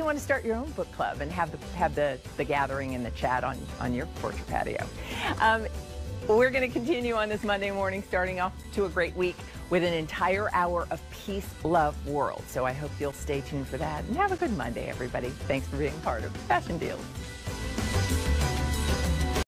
want to start your own book club and have the gathering and the chat on your porch or patio. We're going to continue on this Monday morning, starting off to a great week with an entire hour of Peace, Love, World. So I hope you'll stay tuned for that. And have a good Monday, everybody. Thanks for being part of Fashion Deals.